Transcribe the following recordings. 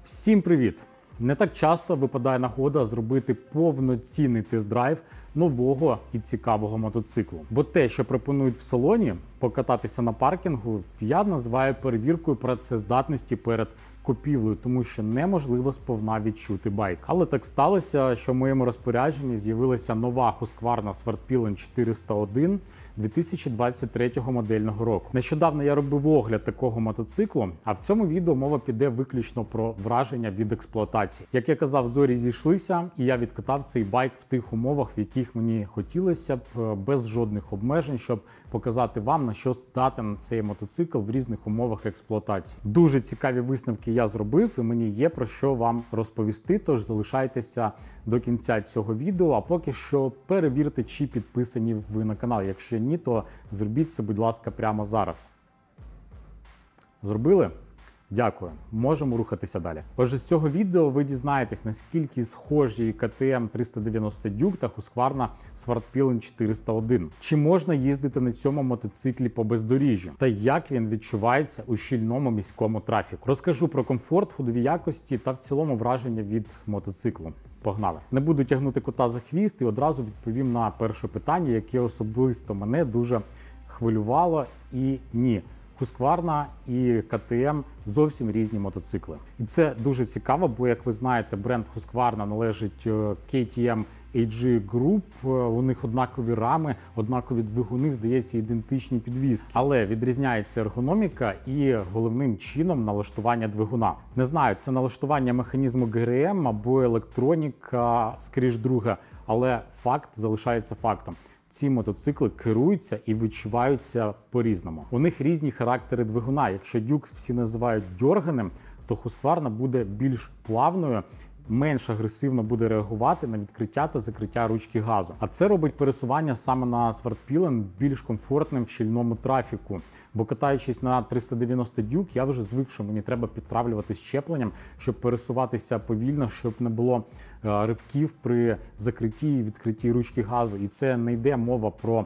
Всім привіт! Не так часто випадає нагода зробити повноцінний тест-драйв нового і цікавого мотоциклу. Бо те, що пропонують в салоні, покататися на паркінгу, я називаю перевіркою працездатності перед купівлею, тому що неможливо сповна відчути байк. Але так сталося, що в моєму розпорядженні з'явилася нова Husqvarna Svartpilen 401 2023 модельного року. Нещодавно я робив огляд такого мотоциклу, а в цьому відео мова піде виключно про враження від експлуатації. Як я казав, зорі зійшлися, і я відкатав цей байк в тих умовах, в яких мені хотілося б, без жодних обмежень, щоб показати вам, на що здатен цей мотоцикл в різних умовах експлуатації. Дуже цікаві висновки я зробив, і мені є про що вам розповісти, тож залишайтеся до кінця цього відео, а поки що перевірте, чи підписані ви на канал. Якщо ні, то зробіть це, будь ласка, прямо зараз. Зробили? Дякую. Можемо рухатися далі. Отже, з цього відео ви дізнаєтесь, наскільки схожі KTM 390 Duke та Husqvarna Svartpilen 401. Чи можна їздити на цьому мотоциклі по бездоріжжю? Та як він відчувається у щільному міському трафіку? Розкажу про комфорт, ходові якості та в цілому враження від мотоциклу. Погнали! Не буду тягнути кота за хвіст і одразу відповім на перше питання, яке особисто мене дуже хвилювало. І ні, Husqvarna і KTM зовсім різні мотоцикли. І це дуже цікаво, бо, як ви знаєте, бренд Husqvarna належить KTM AG Group, у них однакові рами, однакові двигуни, здається, ідентичні підвіски. Але відрізняється ергономіка і головним чином налаштування двигуна. Не знаю, це налаштування механізму ГРМ або електроніка, скоріш друге, але факт залишається фактом. Ці мотоцикли керуються і відчуваються по-різному. У них різні характери двигуна. Якщо Duke всі називають дьорганим, то Husqvarna буде більш плавною, менш агресивно буде реагувати на відкриття та закриття ручки газу. А це робить пересування саме на Svartpilen більш комфортним в щільному трафіку. Бо катаючись на 390 Duke, я вже звик, що мені треба підтравлювати щепленням, щоб пересуватися повільно, щоб не було ривків при закритті і відкритті ручки газу. І це не йде мова про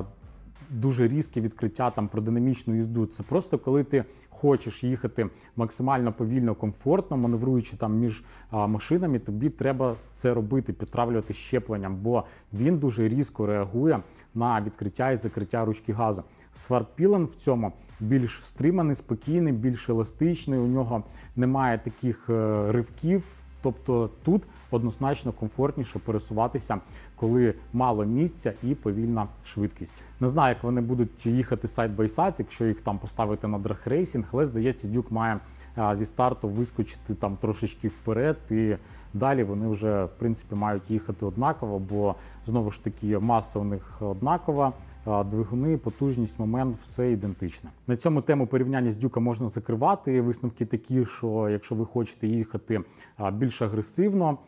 дуже різке відкриття, там, про динамічну їзду. Це просто коли ти хочеш їхати максимально повільно, комфортно, маневруючи там між машинами, тобі треба це робити, підтравлювати щепленням, бо він дуже різко реагує на відкриття і закриття ручки газу. Svartpilen в цьому більш стриманий, спокійний, більш еластичний, у нього немає таких ривків. Тобто тут однозначно комфортніше пересуватися, коли мало місця і повільна швидкість. Не знаю, як вони будуть їхати сайд-бай-сайд, якщо їх там поставити на драг-рейсінг, але, здається, Duke має зі старту вискочити там трошечки вперед, і далі вони вже, в принципі, мають їхати однаково, бо, знову ж таки, маса у них однакова, двигуни, потужність, момент, все ідентичне. На цьому тему порівняння з Duke можна закривати. Висновки такі, що якщо ви хочете їхати більш агресивно,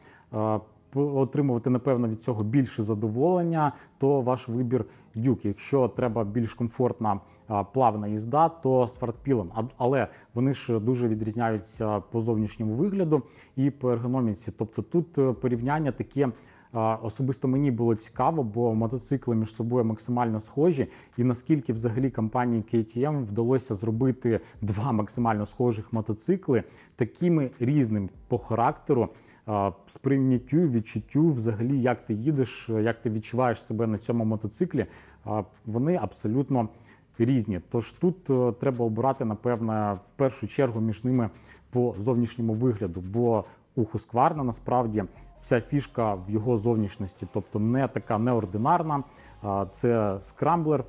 отримувати, напевно, від цього більше задоволення, то ваш вибір Duke. Якщо треба більш комфортна, плавна їзда, то Svartpilen. Але вони ж дуже відрізняються по зовнішньому вигляду і по ергономіці. Тобто тут порівняння таке, особисто мені було цікаво, бо мотоцикли між собою максимально схожі, і наскільки взагалі компанії KTM вдалося зробити два максимально схожих мотоцикли такими різними по характеру, сприйняттю, відчуттю, взагалі, як ти їдеш, як ти відчуваєш себе на цьому мотоциклі, вони абсолютно різні. Тож тут треба обирати, напевно, в першу чергу між ними по зовнішньому вигляду, бо у Husqvarna насправді вся фішка в його зовнішності, тобто не така неординарна, це скрамблер,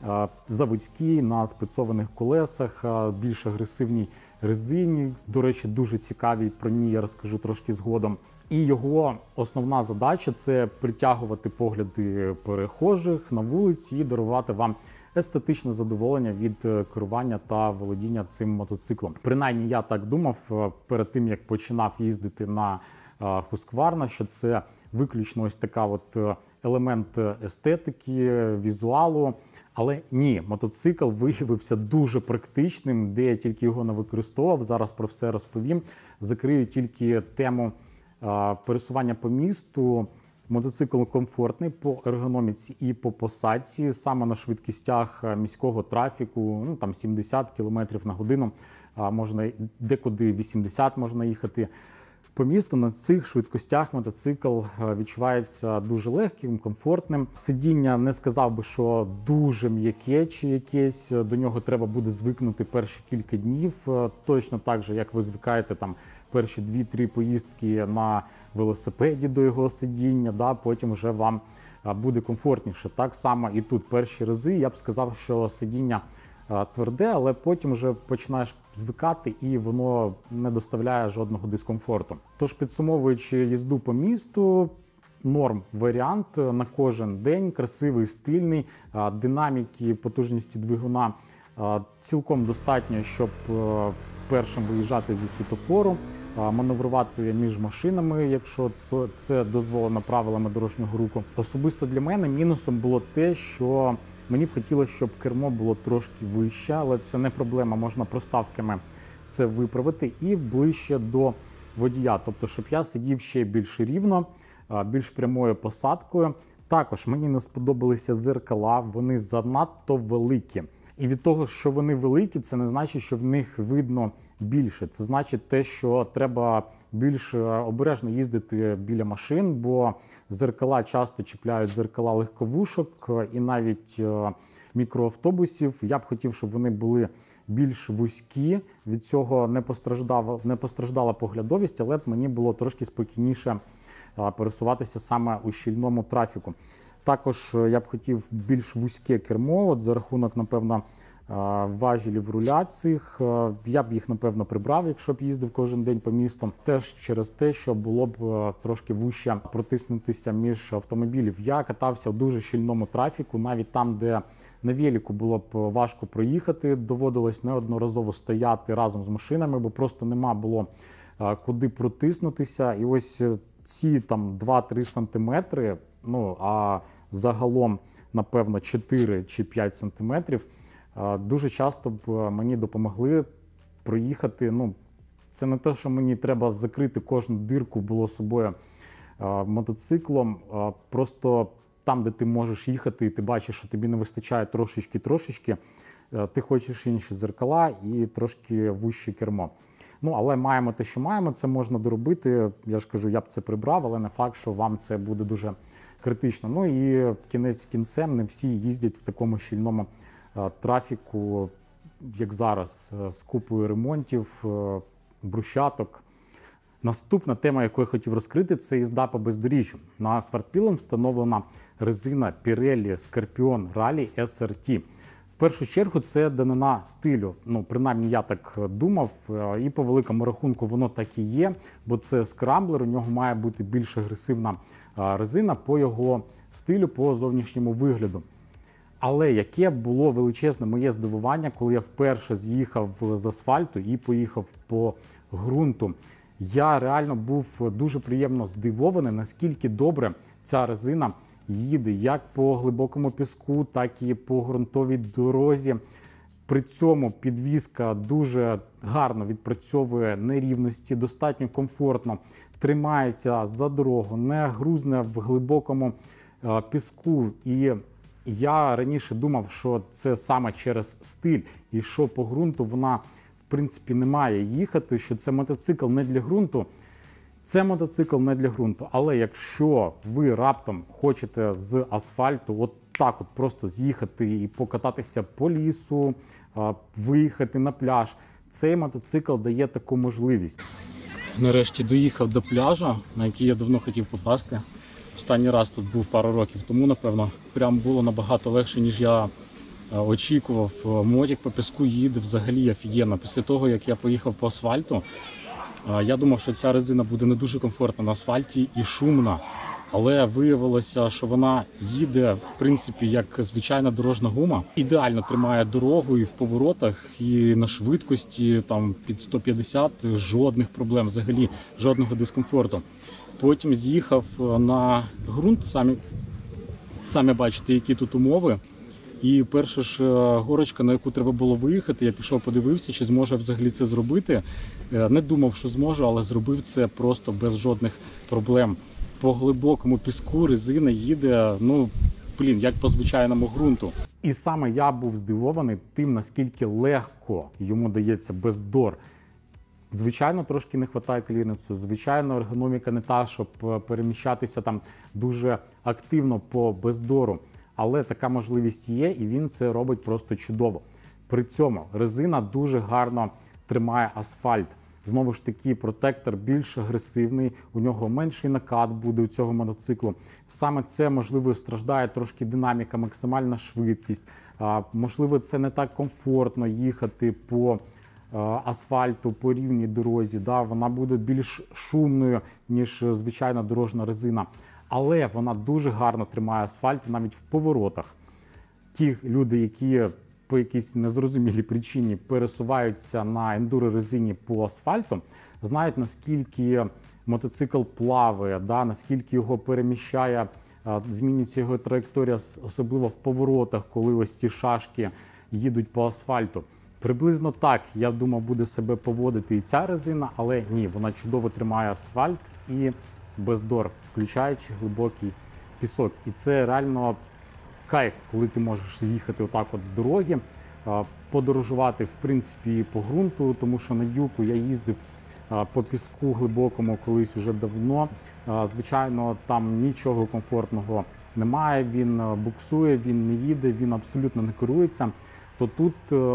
заводський, на спецованих колесах, більш агресивній резині, до речі, дуже цікаві, про ній я розкажу трошки згодом. І його основна задача – це притягувати погляди перехожих на вулиці і дарувати вам естетичне задоволення від керування та володіння цим мотоциклом. Принаймні, я так думав перед тим, як починав їздити на Husqvarna, що це виключно ось така от елемент естетики, візуалу. Але ні, мотоцикл виявився дуже практичним, де я тільки його не використовував, зараз про все розповім. Закрию тільки тему пересування по місту. Мотоцикл комфортний по ергономіці і по посадці, саме на швидкістях міського трафіку, ну там 70 км на годину. можна декуди 80 можна їхати. По місту на цих швидкостях мотоцикл відчувається дуже легким, комфортним. Сидіння не сказав би, що дуже м'яке чи якесь, до нього треба буде звикнути перші кілька днів. Точно так же, як ви звикаєте там перші 2-3 поїздки на велосипеді до його сидіння, да, потім вже вам буде комфортніше. Так само і тут перші рази я б сказав, що сидіння тверде, але потім вже починаєш звикати і воно не доставляє жодного дискомфорту. Тож, підсумовуючи їзду по місту, норм варіант на кожен день, красивий, стильний, динаміки, потужності двигуна цілком достатньо, щоб першим виїжджати зі світлофору, маневрувати між машинами, якщо це дозволено правилами дорожнього руху. Особисто для мене мінусом було те, що мені б хотілося, щоб кермо було трошки вище, але це не проблема, можна проставками це виправити і ближче до водія, тобто щоб я сидів ще більш рівно, більш прямою посадкою. Також мені не сподобалися зеркала, вони занадто великі. І від того, що вони великі, це не значить, що в них видно більше. Це значить те, що треба більш обережно їздити біля машин, бо зеркала часто чіпляють зеркала легковушок і навіть мікроавтобусів. Я б хотів, щоб вони були більш вузькі, від цього не постраждала поглядовість, але б мені було трошки спокійніше пересуватися саме у щільному трафіку. Також я б хотів більш вузьке кермо, от за рахунок, напевно, важелів руля цих. Я б їх, напевно, прибрав, якщо б їздив кожен день по місту. Теж через те, що було б трошки вужче протиснутися між автомобілів. Я катався в дуже щільному трафіку, навіть там, де на велику було б важко проїхати, доводилось неодноразово стояти разом з машинами, бо просто нема було куди протиснутися. І ось ці там 2-3 сантиметри, ну, а загалом, напевно, 4 чи 5 сантиметрів, дуже часто б мені допомогли проїхати. Ну, це не те, що мені треба закрити кожну дирку було собою мотоциклом, просто там, де ти можеш їхати, і ти бачиш, що тобі не вистачає трошечки, ти хочеш інші зеркала і трошки вужче кермо. Ну, але маємо те, що маємо, це можна доробити. Я ж кажу, я б це прибрав, але не факт, що вам це буде дуже критично. Ну і кінець кінцем, не всі їздять в такому щільному трафіку, як зараз, з купою ремонтів, брусчаток. Наступна тема, яку я хотів розкрити, це їзда по бездоріжжю. На Svartpilen встановлена резина Pirelli Scorpion Rally SRT. В першу чергу це данина стилю, ну, принаймні я так думав, і по великому рахунку воно так і є, бо це скрамблер, у нього має бути більш агресивна резина по його стилю, по зовнішньому вигляду. Але яке було величезне моє здивування, коли я вперше з'їхав з асфальту і поїхав по ґрунту. Я реально був дуже приємно здивований, наскільки добре ця резина їде як по глибокому піску, так і по ґрунтовій дорозі. При цьому підвізка дуже гарно відпрацьовує нерівності, достатньо комфортно тримається за дорогу, не грузне в глибокому піску. І я раніше думав, що це саме через стиль, і що по ґрунту вона, в принципі, не має їхати, що це мотоцикл не для ґрунту. Це мотоцикл не для ґрунту, але якщо ви раптом хочете з асфальту от так от просто з'їхати і покататися по лісу, виїхати на пляж, цей мотоцикл дає таку можливість. Нарешті доїхав до пляжу, на який я давно хотів попасти. Останній раз тут був пару років тому, напевно. Прям було набагато легше, ніж я очікував. Мотик по піску їде взагалі офігенно. Після того, як я поїхав по асфальту, я думав, що ця резина буде не дуже комфортна на асфальті і шумна. Але виявилося, що вона їде, в принципі, як звичайна дорожна гума. Ідеально тримає дорогу і в поворотах, і на швидкості там під 150, жодних проблем, взагалі жодного дискомфорту. Потім з'їхав на ґрунт, самі бачите, які тут умови. І перша ж горочка, на яку треба було виїхати, я пішов, подивився, чи зможу взагалі це зробити. Не думав, що зможу, але зробив це просто без жодних проблем. По глибокому піску резина їде, ну, як по звичайному ґрунту. І саме я був здивований тим, наскільки легко йому дається бездор. Звичайно, трошки не вистачає кліренсу, звичайно, ергономіка не та, щоб переміщатися там дуже активно по бездору. Але така можливість є, і він це робить просто чудово. При цьому резина дуже гарно тримає асфальт. Знову ж таки, протектор більш агресивний, у нього менший накат буде у цього мотоциклу. Саме це, можливо, страждає трошки динаміка, максимальна швидкість. Можливо, це не так комфортно їхати по асфальту, по рівній дорозі. Да? Вона буде більш шумною, ніж звичайна дорожня резина. Але вона дуже гарно тримає асфальт навіть в поворотах. Ті люди, які по якійсь незрозумілій причині пересуваються на ендуро-резині по асфальту, знають, наскільки мотоцикл плаває, да, наскільки його переміщає, змінюється його траєкторія, особливо в поворотах, коли ось ті шашки їдуть по асфальту. Приблизно так, я думав, буде себе поводити і ця резина, але ні, вона чудово тримає асфальт і бездор, включаючи глибокий пісок. І це реально кайф, коли ти можеш з'їхати отак от з дороги, подорожувати, в принципі, по ґрунту, тому що на Дюку я їздив по піску глибокому колись уже давно. Звичайно, там нічого комфортного немає, він буксує, він не їде, він абсолютно не керується. То тут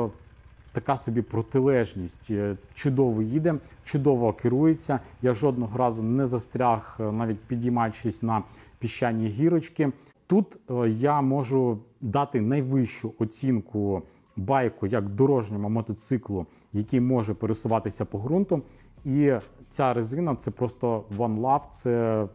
така собі протилежність. Чудово їде, чудово керується. Я жодного разу не застряг, навіть підіймаючись на піщані гірочки. Тут я можу дати найвищу оцінку байку як дорожньому мотоциклу, який може пересуватися по ґрунту. І ця резина – це просто One Love, це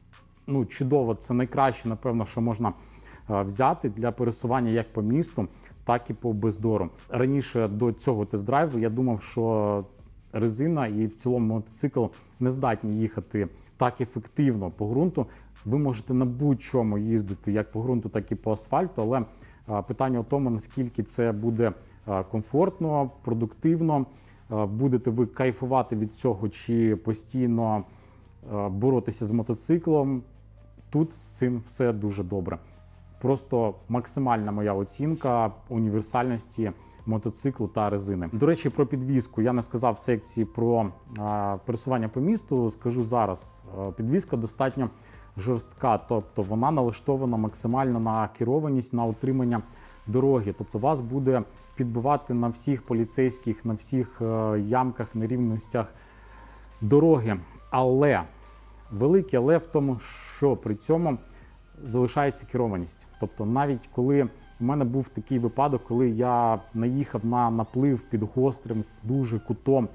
чудово, це найкраще, напевно, що можна взяти для пересування як по місту, так і по бездору. Раніше до цього тест-драйву я думав, що резина і в цілому мотоцикл не здатні їхати так ефективно по ґрунту. Ви можете на будь-чому їздити як по ґрунту, так і по асфальту, але питання в тому, наскільки це буде комфортно, продуктивно, будете ви кайфувати від цього чи постійно боротися з мотоциклом. Тут з цим все дуже добре. Просто максимальна моя оцінка універсальності мотоциклу та резини. До речі, про підвіску я не сказав в секції про пересування по місту, скажу зараз. Підвіска достатньо жорстка, тобто вона налаштована максимально на керованість, на утримання дороги. Тобто вас буде підбивати на всіх поліцейських, на всіх ямках, нерівностях дороги. Але, велике але в тому, що при цьому залишається керованість. Тобто навіть коли у мене був такий випадок, коли я наїхав на наплив під гострим дуже кутом,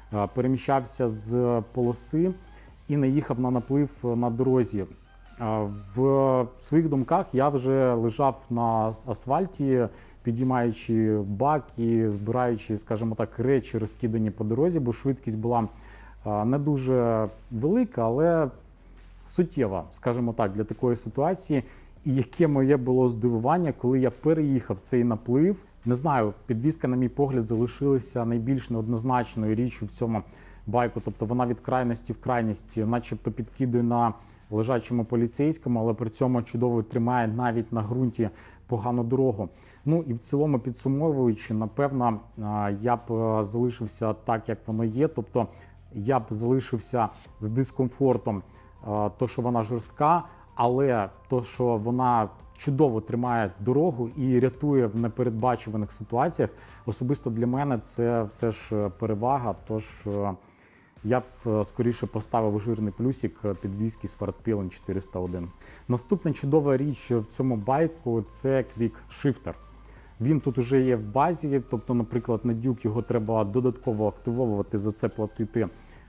переміщався з і наїхав на наплив на дорозі. В своїх думках я вже лежав на асфальті, підіймаючи бак і збираючи, скажімо так, речі розкидані по дорозі, бо швидкість була не дуже велика, але суттєва, скажімо так, для такої ситуації. І яке моє було здивування, коли я переїхав цей наплив. Не знаю, підвіска, на мій погляд, залишилася найбільш неоднозначною річчю в цьому байку. Тобто вона від крайності в крайність начебто підкидує на лежачому поліцейському, але при цьому чудово тримає навіть на ґрунті погану дорогу. Ну і в цілому, підсумовуючи, напевно, я б залишився так, як воно є. Тобто я б залишився з дискомфортом, то, що вона жорстка, але то, що вона чудово тримає дорогу і рятує в непередбачуваних ситуаціях, особисто для мене це все ж перевага. Тож я б скоріше поставив жирний плюсик підвіски Svartpilen 401. Наступна чудова річ в цьому байку – це Quick Shifter. Він тут уже є в базі, тобто, наприклад, на Duke його треба додатково активовувати, за це платити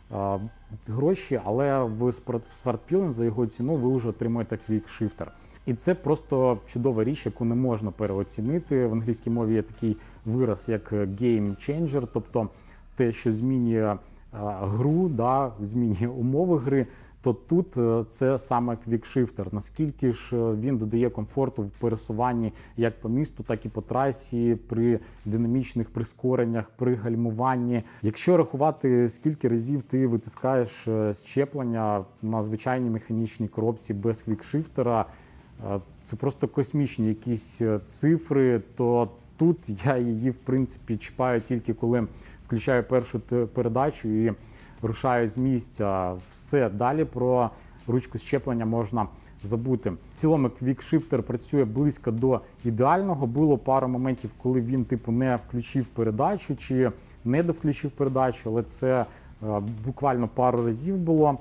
гроші, але в Svartpilen за його ціну ви вже отримуєте Quick Shifter. І це просто чудова річ, яку не можна переоцінити. В англійській мові є такий вираз, як game changer, тобто те, що змінює гру, да, змінює умови гри, то тут це саме Quick Shifter. Наскільки ж він додає комфорту в пересуванні як по місту, так і по трасі, при динамічних прискореннях, при гальмуванні. Якщо рахувати, скільки разів ти витискаєш щеплення на звичайній механічній коробці без Quick Shifter, це просто космічні якісь цифри, то тут я її, в принципі, чіпаю тільки коли включаю першу передачу і рушаю з місця. Все, далі про ручку щеплення можна забути. В цілому квікшифтер працює близько до ідеального. Було пару моментів, коли він типу не включив передачу чи не довключив передачу, але це буквально пару разів було.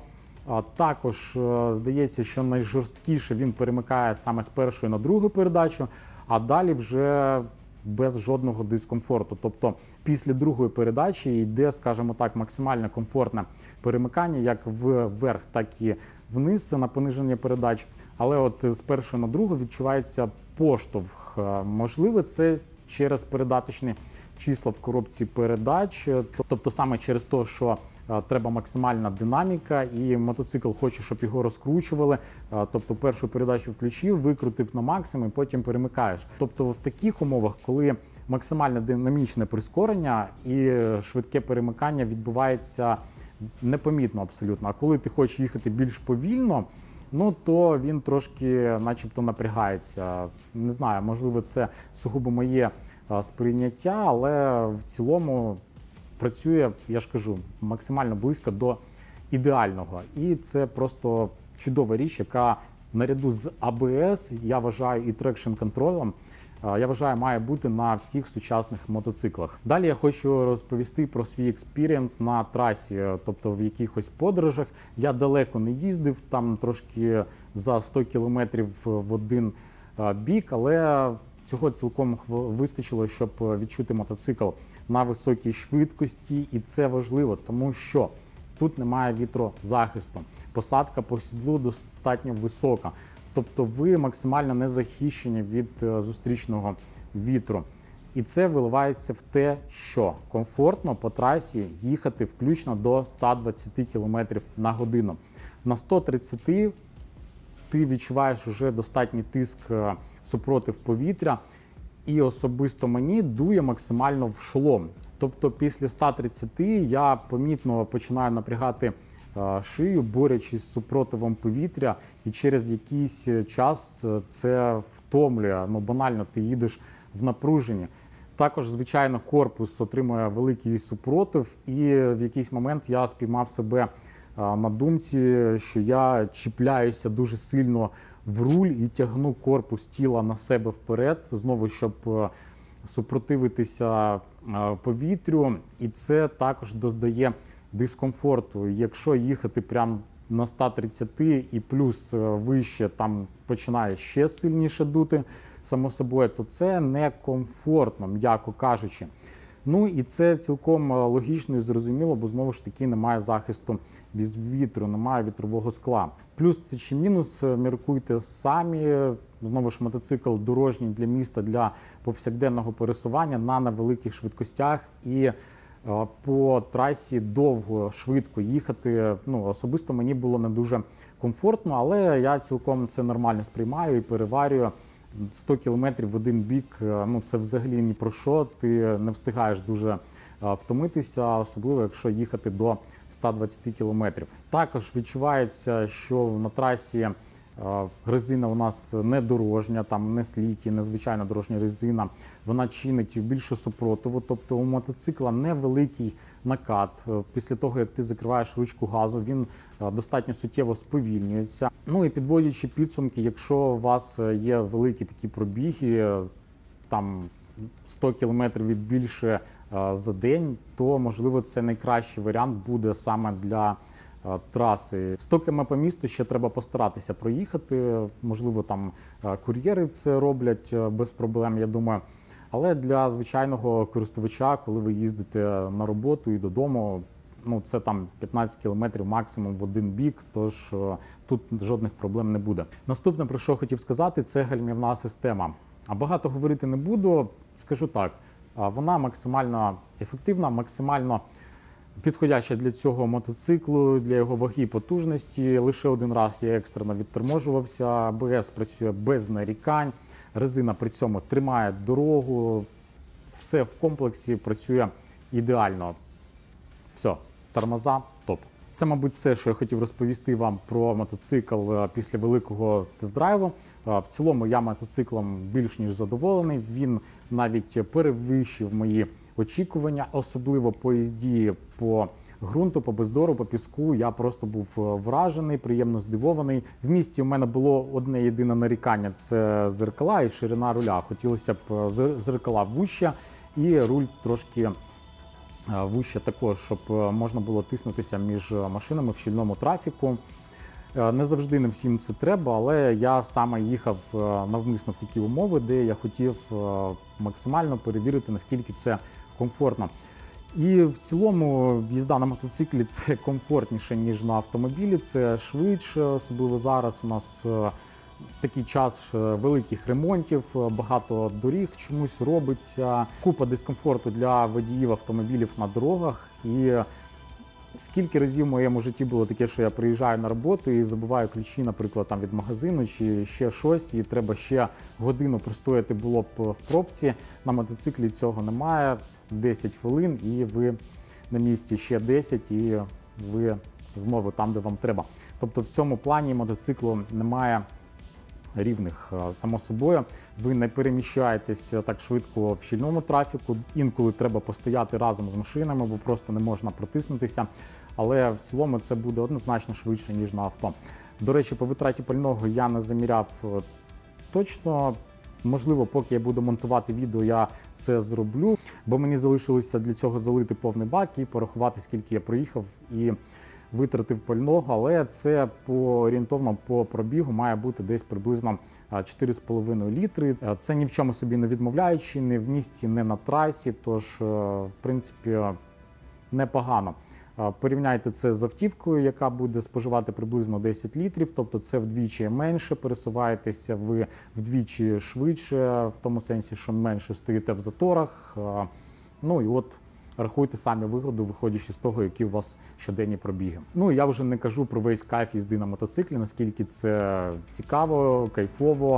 Також здається, що найжорсткіше він перемикає саме з першої на другу передачу, а далі вже без жодного дискомфорту. Тобто після другої передачі йде, скажімо так, максимально комфортне перемикання як вверх, так і вниз на пониження передач. Але от з першої на другу відчувається поштовх. Можливо, це через передаточні числа в коробці передач, тобто саме через те, що треба максимальна динаміка, і мотоцикл хоче, щоб його розкручували. Тобто першу передачу включив, викрутив на максимум, і потім перемикаєш. Тобто в таких умовах, коли максимально динамічне прискорення і швидке перемикання відбувається непомітно абсолютно. А коли ти хочеш їхати більш повільно, ну то він трошки начебто напрягається. Не знаю, можливо, це сугубо моє сприйняття, але в цілому працює, я ж кажу, максимально близько до ідеального. І це просто чудова річ, яка наряду з ABS, я вважаю, і трекшн-контролем, я вважаю, має бути на всіх сучасних мотоциклах. Далі я хочу розповісти про свій експірієнс на трасі, тобто в якихось подорожах. Я далеко не їздив, там трошки за 100 кілометрів в один бік, але цього цілком вистачило, щоб відчути мотоцикл на високій швидкості, і це важливо, тому що тут немає вітрозахисту. Посадка по сідлу достатньо висока, тобто ви максимально не захищені від зустрічного вітру. І це виливається в те, що комфортно по трасі їхати включно до 120 км на годину. На 130 ти відчуваєш вже достатній тиск супротив повітря, і особисто мені дує максимально в шолом. Тобто після 130 я помітно починаю напрягати шию, борючись з супротивом повітря, і через якийсь час це втомлює. Ну, банально, ти їдеш в напруженні. Також, звичайно, корпус отримує великий супротив, і в якийсь момент я спіймав себе на думці, що я чіпляюся дуже сильно в руль і тягну корпус тіла на себе вперед, знову, щоб супротивитися повітрю, і це також додає дискомфорту. Якщо їхати прямо на 130 і плюс вище там починає ще сильніше дути, само собою, то це некомфортно, м'яко кажучи. Ну і це цілком логічно і зрозуміло, бо знову ж таки немає захисту від вітру, немає вітрового скла. Плюс це чи мінус, міркуйте самі. Знову ж мотоцикл дорожній для міста, для повсякденного пересування на невеликих швидкостях, і по трасі довго, швидко їхати, ну, особисто мені було не дуже комфортно, але я цілком це нормально сприймаю і переварюю. 100 км в один бік, ну це взагалі ні про що, ти не встигаєш дуже втомитися, особливо якщо їхати до 120 км. Також відчувається, що на трасі резина у нас не дорожня, там не сліки, не звичайна дорожня резина, вона чинить більше супротиву, тобто у мотоцикла невеликий накат. Після того, як ти закриваєш ручку газу, він достатньо суттєво сповільнюється. Ну і підводячи підсумки, якщо у вас є великі такі пробіги, там 100 км і більше за день, то, можливо, це найкращий варіант буде саме для траси. 100 км по місту ще треба постаратися проїхати, можливо, там кур'єри це роблять без проблем, я думаю. Але для звичайного користувача, коли ви їздите на роботу і додому, ну це там 15 км максимум в один бік, тож тут жодних проблем не буде. Наступне, про що хотів сказати, це гальмівна система. А багато говорити не буду, скажу так, вона максимально ефективна, максимально підходяща для цього мотоциклу, для його ваги і потужності. Лише один раз я екстрено відторможувався, АБС працює без нарікань, резина при цьому тримає дорогу, все в комплексі працює ідеально. Все, тормоза топ. Це, мабуть, все, що я хотів розповісти вам про мотоцикл після великого тест-драйву. В цілому я мотоциклом більш ніж задоволений, він навіть перевищив мої очікування, особливо по їзді по ґрунту, по бездору, по піску. Я просто був вражений, приємно здивований. В місті в мене було одне єдине нарікання – це зеркала і ширина руля. Хотілося б зеркала вужче і руль трошки вужче також, щоб можна було тиснутися між машинами в щільному трафіку. Не завжди не всім це треба, але я саме їхав навмисно в такі умови, де я хотів максимально перевірити, наскільки це комфортно. І в цілому їзда на мотоциклі – це комфортніше, ніж на автомобілі, це швидше, особливо зараз у нас такий час великих ремонтів, багато доріг чомусь робиться, купа дискомфорту для водіїв автомобілів на дорогах. І скільки разів в моєму житті було таке, що я приїжджаю на роботу і забуваю ключі, наприклад, там від магазину чи ще щось, і треба ще годину простояти було б в пробці. На мотоциклі цього немає, 10 хвилин і ви на місці, ще 10 і ви знову там, де вам треба. Тобто в цьому плані мотоциклу немає рівних. Само собою, ви не переміщаєтесь так швидко в щільному трафіку, інколи треба постояти разом з машинами, бо просто не можна протиснутися, але в цілому це буде однозначно швидше, ніж на авто. До речі, по витраті пального я не заміряв точно, можливо, поки я буду монтувати відео, я це зроблю, бо мені залишилося для цього залити повний бак і порахувати, скільки я проїхав і витратив пального, але це орієнтовно по пробігу має бути десь приблизно 4,5 літри. Це ні в чому собі не відмовляючи, не в місті, не на трасі, тож, в принципі, непогано. Порівняйте це з автівкою, яка буде споживати приблизно 10 літрів, тобто це вдвічі менше, пересуваєтеся ви вдвічі швидше, в тому сенсі, що менше стоїте в заторах. Ну і от рахуйте самі вигоду, виходячи з того, які у вас щоденні пробіги. Ну і я вже не кажу про весь кайф їзди на мотоциклі, наскільки це цікаво, кайфово,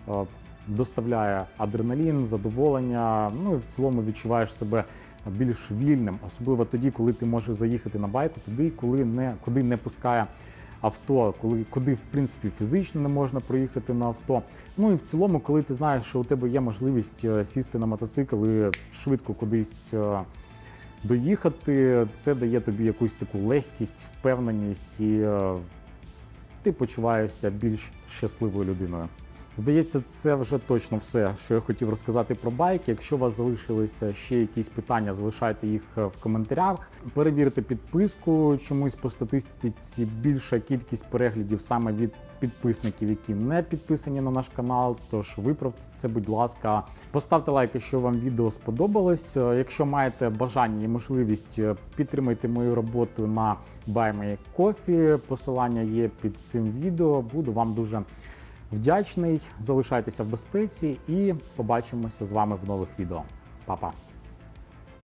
доставляє адреналін, задоволення, ну і в цілому відчуваєш себе більш вільним, особливо тоді, коли ти можеш заїхати на байку туди, куди не пускає авто, куди в принципі фізично не можна проїхати на авто. Ну і в цілому, коли ти знаєш, що у тебе є можливість сісти на мотоцикл і швидко кудись доїхати, це дає тобі якусь таку легкість, впевненість і ти почуваєшся більш щасливою людиною. Здається, це вже точно все, що я хотів розказати про байк. Якщо у вас залишилися ще якісь питання, залишайте їх в коментарях. Перевірте підписку, чомусь по статистиці більша кількість переглядів саме від підписників, які не підписані на наш канал, тож виправте це, будь ласка. Поставте лайк, якщо вам відео сподобалось. Якщо маєте бажання і можливість, підтримайте мою роботу на Buy Me Coffee. Посилання є під цим відео. Буду вам дуже вдячний. Залишайтеся в безпеці і побачимося з вами в нових відео. Па-па!